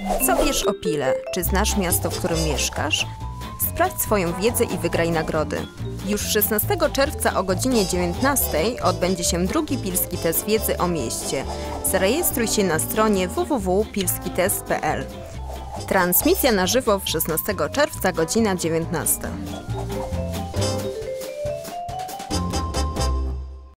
Co wiesz o Pile? Czy znasz miasto, w którym mieszkasz? Sprawdź swoją wiedzę i wygraj nagrody. Już 16 czerwca o godzinie 19 odbędzie się drugi Pilski Test Wiedzy o mieście. Zarejestruj się na stronie www.pilskitest.pl. Transmisja na żywo 16 czerwca, godzina 19.